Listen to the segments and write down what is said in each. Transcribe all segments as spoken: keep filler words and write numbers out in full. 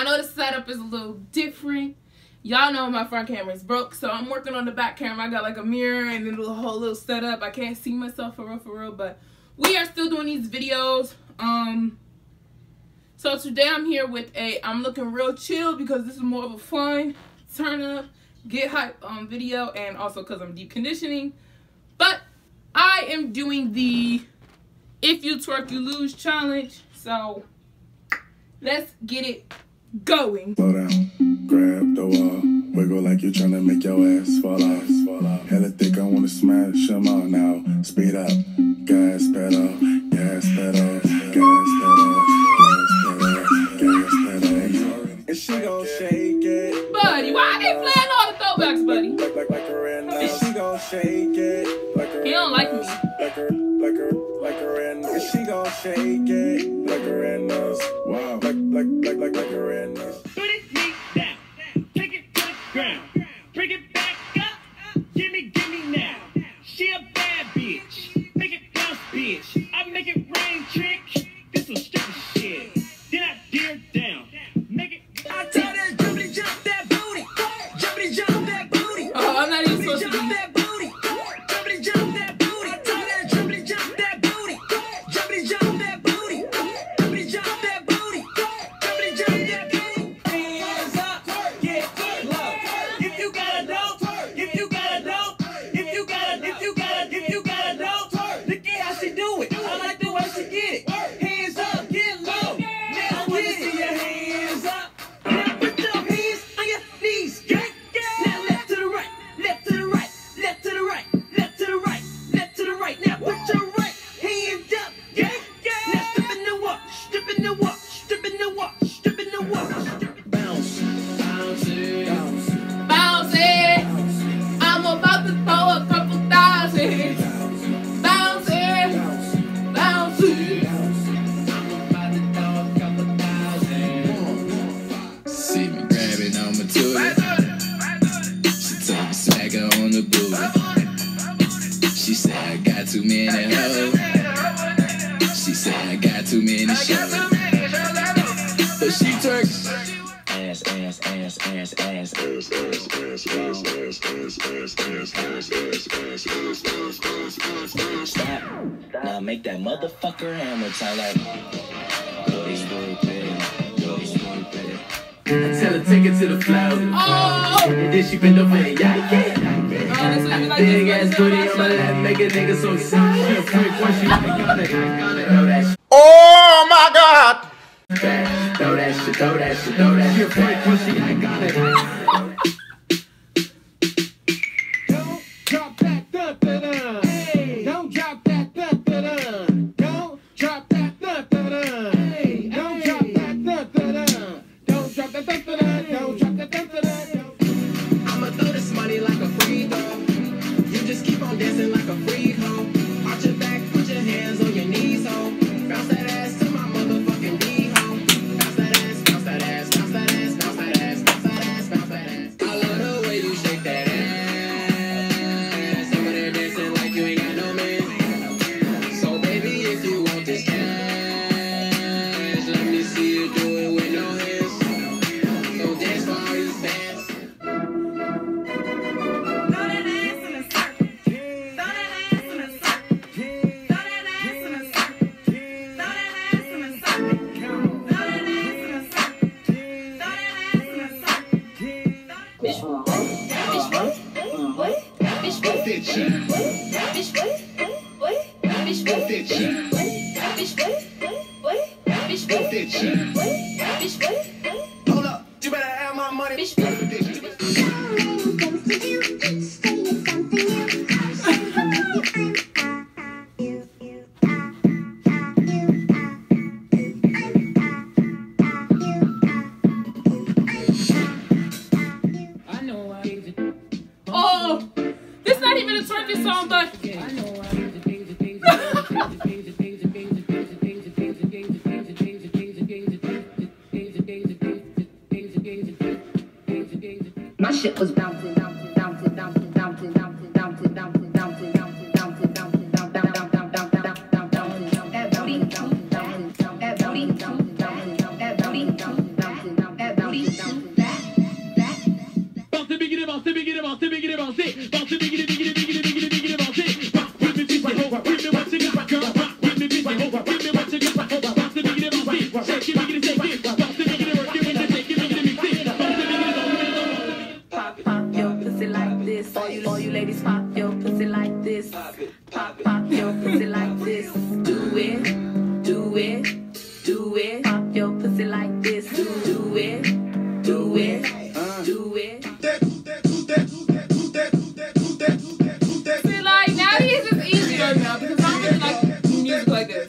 I know the setup is a little different. Y'all know my front camera is broke, so I'm working on the back camera. I got like a mirror and then a whole little setup. I can't see myself for real, for real, but we are still doing these videos. Um, so today I'm here with a, I'm looking real chill because this is more of a fun, turn up, get hype um, video, and also because I'm deep conditioning. But I am doing the If You Twerk, You Lose challenge. So let's get it going. Slow down, grab the wall, wiggle like you're trying to make your ass fall off, fall off. Hella thick, I wanna smash them all now. Speed up, gas pedal, gas pedal, gas pedal, gas pedal, gas pedal. And she gon' shake it. Buddy, why are they playing all the throwbacks, buddy? Like, like, like her and now. She gon' shake it. Like her he don't like me. Like her, like her, like her and now. She gon' shake it. Like her and now. Wow. Like, like, like, like, like her and now. Put it knee down, take it to the ground, bring it back up, gimme, gimme now. She a bad bitch, make it bounce, bitch. I make it rain, trick. This was stripper shit. Then I tear down, make it. I tell that jumpity jump that booty, jumpity jump that booty. Oh, I'm not even supposed to be. That booty, jumpity jump that booty. I tell that jumpity jump that booty, jumpity jump that booty, jumpity jump that booty, jumpity jump that booty. Hands up, get low. If you got a dope, if you got a dope, if you got a, if you got a, if you got a dope, look at how she do it. I like the way she get it. Hands up, get low. Now I wanna see your hands up. Now put your hands on your knees, gang. Now left to the right, left to the right, left to the right, left to the right, left to the right. Now put your right hand up, gang. Now strip in the walk, strip in the walk, strip in the walk, strip in the walk. Bounce, bounce it, bounce, Bounce it. I'm about to throw a couple thousand. Bounce it. Bounce it. I'm about to throw a couple thousand. See me grabbing on my toilet. She told me smack her on the booty. She said I got too many hoes. She said I got too many shows. But she twerks. Ass, ass, ass, ass, ass, ass, ass, ass, ass, ass, ass, ass, ass, ass, ass. Stop. Now make that motherfucker hammer time like. Go stupid, go stupid. I tell her take it to the floor. Oh! And then she bend over and yeah, yeah. Honestly, we like Big this ass one. booty on my lap, make a nigga so excited. She a freak when she I got it, I got it. Throw that shit Oh my God! back. Throw that shit, throw that shit, throw that shit. She a freak when she I got it. Don't drop that da da da. Hey, don't drop that da da da. Don't drop that da da da. Hey, don't drop that da da da. Don't drop that da da da. Don't drop that da da da. I'ma throw this money like a free throw. You just keep on dancing like a freak hoe. Arch your back, put your hands on your knees, ho. Bounce that ass to my motherfucking beat, ho. Bounce that ass, bounce that ass, bounce that ass, bounce that ass, bounce that ass, bounce that ass. I love the way you shake that ass. Over there dancing like you ain't got no man. So baby, if you want this cash, let me see you do it with no hands. So dance for all these fans. Throw that ass in a circle. Throw that ass in a circle. Throw that ass in a circle. Throw that ass in a circle. Throw that ass in a circle. Throw that ass in a circle. Bitch, what? Bitch, what? What? Bitch, what? Bitch, what? Bitch, what? What? Bitch, what? Bitch, what? Bitch, what? What? Bitch, what? Bitch, what? Bitch, what? Hold up, you better have my money. Bitch, what? I know I hate it. Oh, this not even a twerking song, but I know I hate it. My shit was bouncing, bouncing, bouncing, bouncing, bouncing, bouncing, bouncing, bouncing, bouncing, bouncing, bouncing, bouncing, bouncing, bouncing, bouncing, bouncing, bouncing, this. All you, all you ladies pop your pussy like this. Pop, pop your pussy like this. Do it, do it, do it. Pop your pussy like this. Do, do it, do it, do it. See, like, now these is easier now because I don't really like music like this.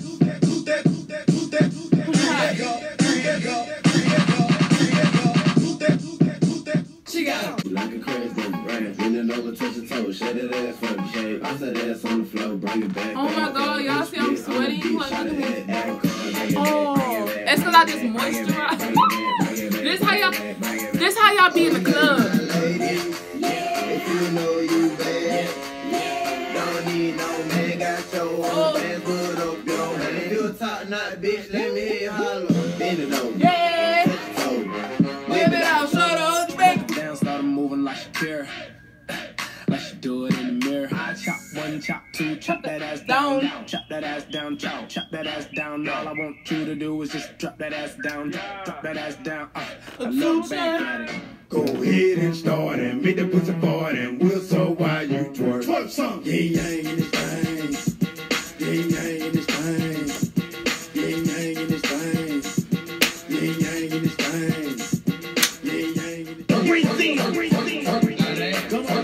She got it. Like a crazy brand, bending over, touch your toes, shake that ass for the shade. I said ass on the floor, bring it back. Oh my god, y'all see I'm sweating? Like, look at me. Oh, it's because I just moisturize. This how y'all, this how y'all be in the club. If you know you bad, don't need no man, got your own man, put up your hand. If you talk not bitch, let me hear you holler. Bend it over. Yeah. Whip it out, shut up, back. Down, started moving like Shakira, like she do it in the mirror. I chop one, chop two, chop that ass down, down, chop that ass down, chop, chop that ass down. All I want you to do is just drop that ass down, drop that ass down. Uh, I look back at it. Go ahead and start and make the pussy forward and we'll so while you twerk. Twerk some. Yin yang in this thing. Yin yang in this thing. Yin yang in this thing. Yin yang in this thing. Yin yang in this thing. Great thing, great thing. Come on. Come on.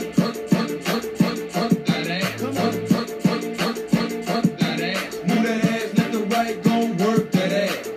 Move that ass left to right, gon' work that ass.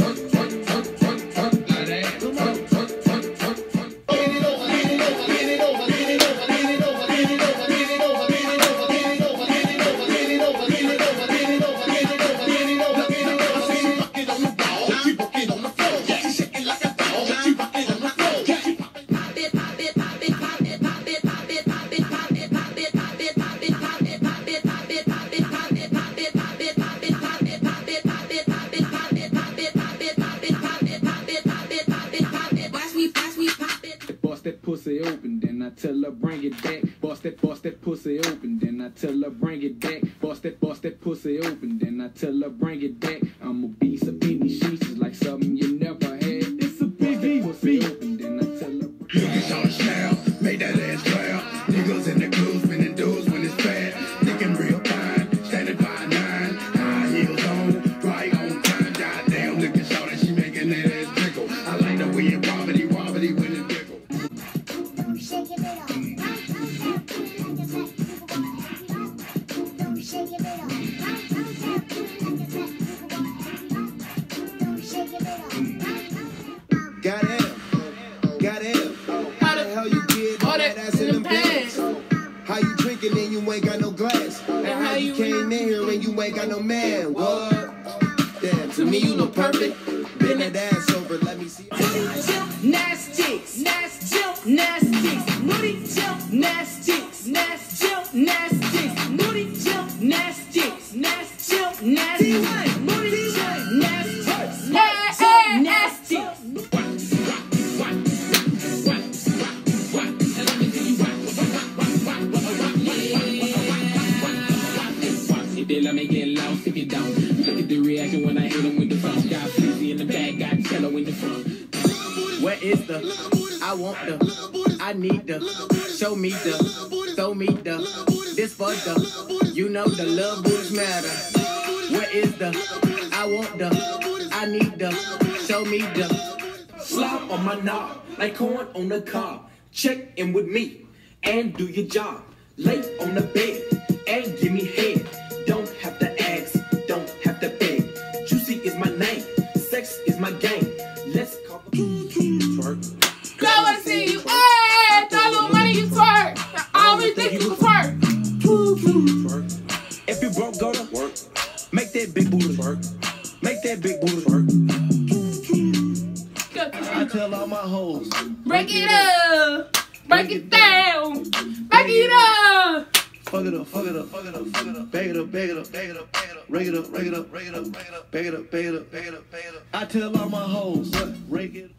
Pussy open, then I tell her bring it back. Bust that, bust that pussy open, then I tell her bring it back. Bust that, bust that pussy open, then I tell her bring it back. I'm a beast of penny sheets, it's like something you never had. It's a big pussy open, then I tell her. Look at y'all style, make that ass clap. Niggas in the clues, spinning dudes when it's bad. Looking real fine, standing by nine. High heels on, right on time. Goddamn, look at y'all, she making that ass tickle. I like the way it wobbly, wobbly when it tickle. Goddamn, goddamn. How the hell you get all that ass in them pants? How you drinking and you ain't got no glass? And how you came in here and you ain't got no man? What? Damn, to me you look perfect. Bend that ass over, let me see. Nasty, nasty, nasty, nudie jump, nasty, nasty, nasty, nudie jump, nasty, nasty, nasty, nudie jump, nasty, nasty, nasty. If they let me get lost, if you don't, look at the reaction when I hit them with the phone. Got Flizzy in the back, got cello in the front. Where is the? I want the. I need the. Show me the. Throw me the. This for the. You know the love booties matter. Where is the? I want the. I need the. Show me the. Slop on my knob, like corn on the cob. Check in with me and do your job. Lay on the bed and give me head. Don't have to ask, don't have to beg. Juicy is my name, sex is my game. Let's call the twerk. Go and see you. Hey, throw a little money, you twerk. I always think you can twerk. Twerk. If you broke, go to work. Make that big booty work. Make that big booty work. I tell all my hoes. Break it up. Break it down. Break it up. Fuck it up, fuck it up, fuck it up, fuck it up, bag it up, bag it up, bag it up, bag it up, rake it up, rake it up, rake it up, bag it up, bag it up, bag it up, bag it up, bag it up. I tell all my hoes, rake it.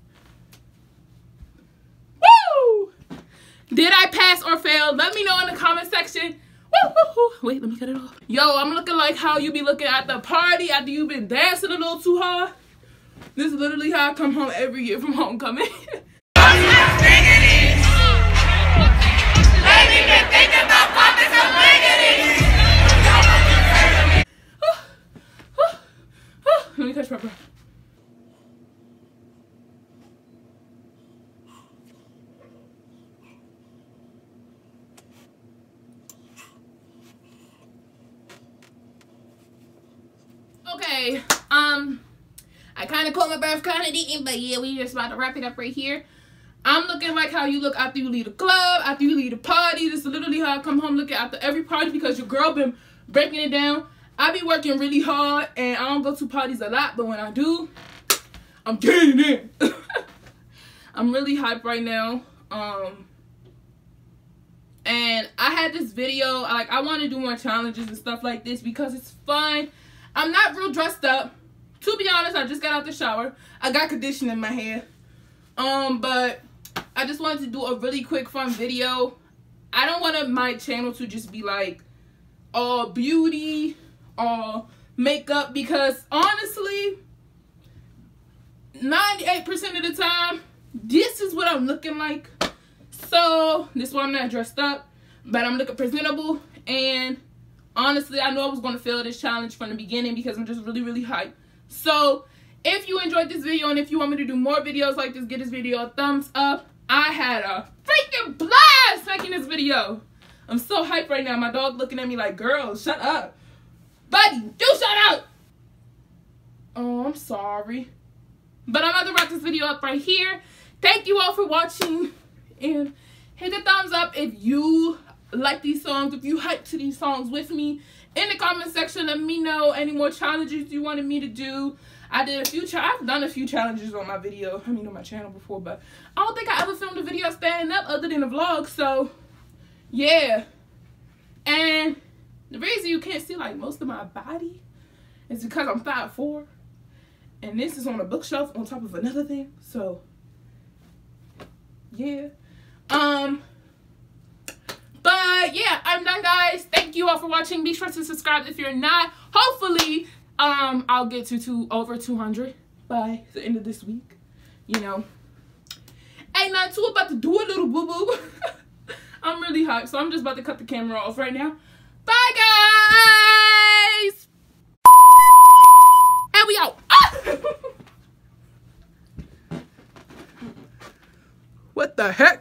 Woo! Did I pass or fail? Let me know in the comment section. Woo, woo, woo. Wait, let me cut it off. Yo, I'm looking like how you be looking at the party after you've been dancing a little too hard. This is literally how I come home every year from homecoming. Okay, um, I kind of caught my breath, kind of didn't, but yeah, we just about to wrap it up right here. I'm looking like how you look after you leave the club, after you leave the party. This is literally how I come home looking after every party because your girl been breaking it down. I be working really hard, and I don't go to parties a lot, but when I do, I'm getting in. I'm really hyped right now. Um, and I had this video, like, I want to do more challenges and stuff like this because it's fun. I'm not real dressed up. To be honest, I just got out the shower. I got conditioner in my hair. Um, but I just wanted to do a really quick, fun video. I don't want my channel to just be, like, all beauty, all makeup, because, honestly, ninety-eight percent of the time, this is what I'm looking like. So, this is why I'm not dressed up, but I'm looking presentable, and honestly, I knew I was going to fail this challenge from the beginning because I'm just really, really hyped. So, if you enjoyed this video and if you want me to do more videos like this, give this video a thumbs up. I had a freaking blast making this video. I'm so hyped right now. My dog looking at me like, girl, shut up. Buddy, do shut up. Oh, I'm sorry. But I'm about to wrap this video up right here. Thank you all for watching. And hit the thumbs up if you like these songs, if you hype to these songs with me. In the comment section, let me know any more challenges you wanted me to do. I did a few, I've done a few challenges on my video, I mean on my channel before, but I don't think I ever filmed a video standing up other than a vlog, so yeah. And the reason you can't see like most of my body is because I'm five foot four, and this is on a bookshelf on top of another thing, so yeah. Um, but yeah, I'm done, guys. Thank you all for watching. Be sure to subscribe if you're not. Hopefully, um, I'll get to, to over two hundred by the end of this week. You know, ain't nothing too about to do a little boo-boo. I'm really hyped, so I'm just about to cut the camera off right now. Bye, guys! And we out. What the heck?